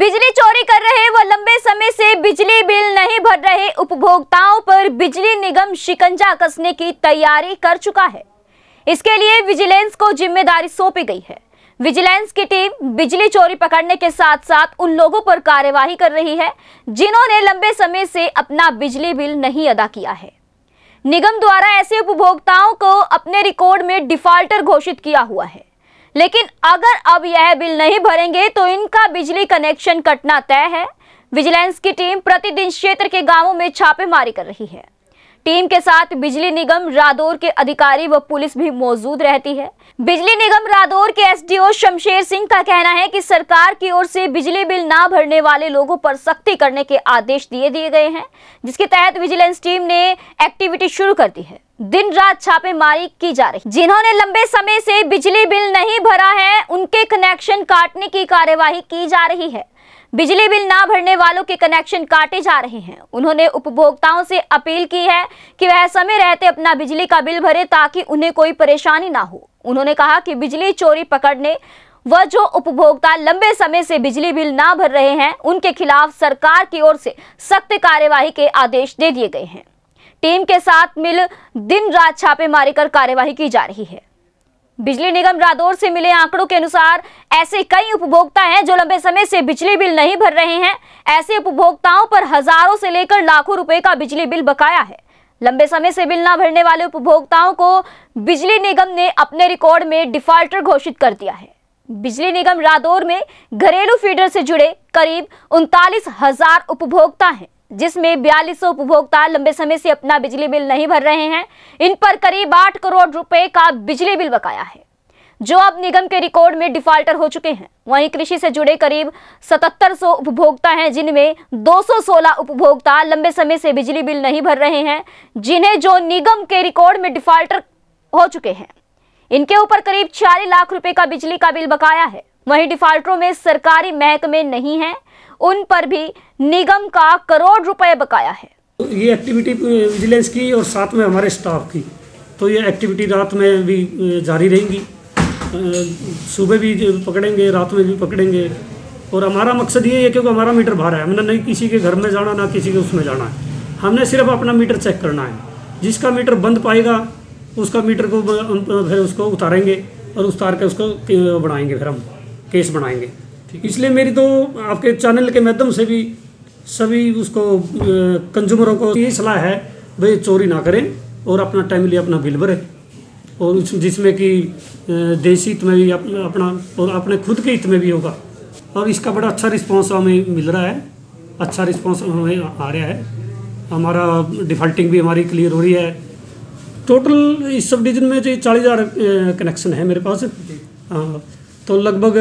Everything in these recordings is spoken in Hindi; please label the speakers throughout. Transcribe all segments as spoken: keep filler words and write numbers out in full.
Speaker 1: बिजली चोरी कर रहे व लंबे समय से बिजली बिल नहीं भर रहे उपभोक्ताओं पर बिजली निगम शिकंजा कसने की तैयारी कर चुका है। इसके लिए विजिलेंस को जिम्मेदारी सौंपी गई है। विजिलेंस की टीम बिजली चोरी पकड़ने के साथ साथ उन लोगों पर कार्यवाही कर रही है जिन्होंने लंबे समय से अपना बिजली बिल नहीं अदा किया है। निगम द्वारा ऐसे उपभोक्ताओं को अपने रिकॉर्ड में डिफॉल्टर घोषित किया हुआ है, लेकिन अगर अब यह बिल नहीं भरेंगे तो इनका बिजली कनेक्शन कटना तय है। विजिलेंस की टीम प्रतिदिन क्षेत्र के गांवों में छापेमारी कर रही है। टीम के साथ बिजली निगम रादौर के अधिकारी व पुलिस भी मौजूद रहती है। बिजली निगम रादौर के एसडीओ शमशेर सिंह का कहना है कि सरकार की ओर से बिजली बिल ना भरने वाले लोगों पर सख्ती करने के आदेश दिए दिए गए हैं, जिसके तहत विजिलेंस टीम ने एक्टिविटी शुरू कर दी है। दिन रात छापेमारी की जा रही। जिन्होंने लंबे समय से बिजली बिल नहीं भरा है उनके कनेक्शन काटने की कार्यवाही की जा रही है। बिजली बिल ना भरने वालों के कनेक्शन काटे जा रहे हैं। उन्होंने उपभोक्ताओं से अपील की है कि वह समय रहते अपना बिजली का बिल भरे ताकि उन्हें कोई परेशानी ना हो। उन्होंने कहा कि बिजली चोरी पकड़ने व जो उपभोक्ता लंबे समय से बिजली बिल ना भर रहे हैं उनके खिलाफ सरकार की ओर से सख्त कार्यवाही के आदेश दे दिए गए हैं। टीम के साथ मिल दिन रात छापेमारी कर कार्यवाही की जा रही है। बिजली निगम रादौर से मिले आंकड़ों के अनुसार ऐसे कई उपभोक्ता हैं जो लंबे समय से बिजली बिल नहीं भर रहे हैं। ऐसे उपभोक्ताओं पर हजारों से लेकर लाखों रुपए का बिजली बिल बकाया है। लंबे समय से बिल ना भरने वाले उपभोक्ताओं को बिजली निगम ने अपने रिकॉर्ड में डिफॉल्टर घोषित कर दिया है। बिजली निगम रादौर में घरेलू फीडर से जुड़े करीब उनतालीस हजार उपभोक्ता हैं, जिसमें बयालीस सौ उपभोक्ता लंबे समय से अपना बिजली बिल नहीं भर रहे हैं। इन पर करीब आठ करोड़ रुपए का बिजली बिल बकाया है, जो अब निगम के रिकॉर्ड में डिफॉल्टर हो चुके हैं। वहीं कृषि से जुड़े करीब सतहत्तर सौ उपभोक्ता हैं, जिनमें दो सौ सोलह उपभोक्ता लंबे समय से बिजली बिल नहीं भर रहे हैं, जिन्हें जो निगम के रिकॉर्ड में डिफॉल्टर हो चुके हैं। इनके ऊपर करीब चालीस लाख रुपए का बिजली का बिल बकाया है। वहीं डिफॉल्टरों में सरकारी महकमे नहीं है, उन पर भी निगम का करोड़ रुपए बकाया है।
Speaker 2: ये एक्टिविटी विजिलेंस की और साथ में हमारे स्टाफ की, तो ये एक्टिविटी रात में भी जारी रहेंगी। सुबह भी पकड़ेंगे, रात में भी पकड़ेंगे। और हमारा मकसद ये है क्योंकि हमारा मीटर बाहर है, हमने नहीं किसी के घर में जाना ना किसी के उसमें जाना है। हमने सिर्फ अपना मीटर चेक करना है। जिसका मीटर बंद पाएगा उसका मीटर को फिर उसको उतारेंगे और उतार के उसको बनाएंगे, फिर हम केस बनाएंगे। इसलिए मेरी तो आपके चैनल के माध्यम से भी सभी उसको कंज्यूमरों को ये सलाह है, भाई चोरी ना करें और अपना टाइमली अपना बिल भरें, और जिसमें कि देशी हित में भी अपना और अपने खुद के हित में भी होगा। और इसका बड़ा अच्छा रिस्पांस हमें मिल रहा है, अच्छा रिस्पांस हमें आ रहा है। हमारा डिफॉल्टिंग भी हमारी क्लियर हो रही है। टोटल इस सब डिवीजन में जो चालीस हज़ार कनेक्शन है मेरे पास, हाँ, तो लगभग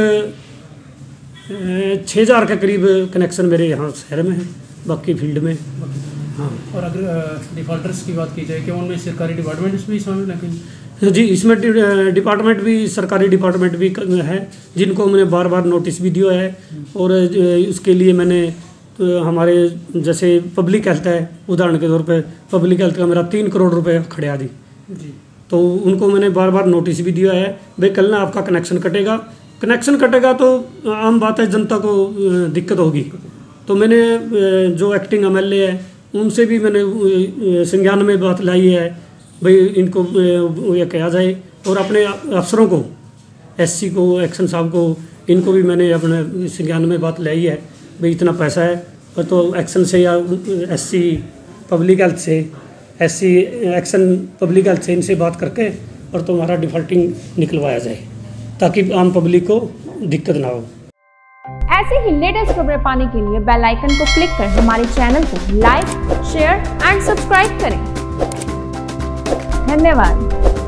Speaker 2: छः हज़ार के करीब कनेक्शन मेरे यहाँ शहर में है, बाकी फील्ड में। हाँ,
Speaker 3: और अगर डिफॉल्टर्स की बात की जाए कि उनमें सरकारी डिपार्टमेंट्स भी शामिल हैं?
Speaker 2: जी, इसमें डिपार्टमेंट भी सरकारी डिपार्टमेंट भी है, जिनको मैंने बार बार नोटिस भी दिया है। और उसके लिए मैंने हमारे जैसे पब्लिक हेल्थ है, उदाहरण के तौर पे पब्लिक हेल्थ का मेरा तीन करोड़ रुपए खड़िया दी, तो उनको मैंने बार बार नोटिस भी दिया है, भाई कल ना आपका कनेक्शन कटेगा। कनेक्शन कटेगा तो आम बात है, जनता को दिक्कत होगी। तो मैंने जो एक्टिंग एमएलए है उनसे भी मैंने संज्ञान में बात लाई है, भाई इनको ये कहा जाए। और अपने अफसरों को, एससी को, एक्शन साहब को, इनको भी मैंने अपने संज्ञान में बात लाई है, भाई इतना पैसा है, और तो एक्शन से या एससी पब्लिक हेल्थ से, एससी एक्शन पब्लिक हेल्थ से इनसे बात करके और तुम्हारा डिफॉल्टिंग निकलवाया जाए, ताकि आम पब्लिक को दिक्कत ना हो।
Speaker 4: ऐसे ही लेटेस्ट खबरें पाने के लिए बेल आइकन को क्लिक कर हमारे चैनल को लाइक, शेयर एंड सब्सक्राइब करें। धन्यवाद।